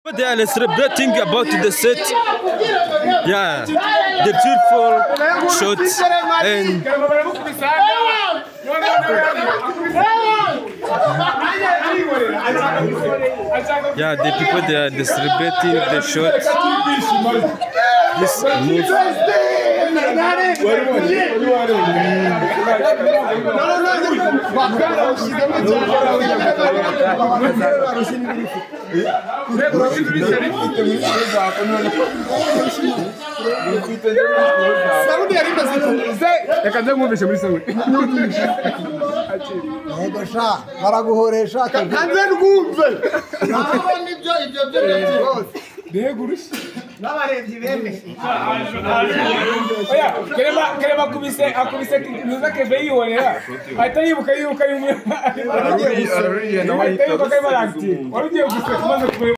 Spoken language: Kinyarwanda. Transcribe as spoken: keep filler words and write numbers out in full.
They are celebrating about the set. Yeah, the beautiful shots and yeah, the people they are celebrating the shots. This move. Kereba kubise akubise nuza keve yihorera ahita yibuka yibuka yumu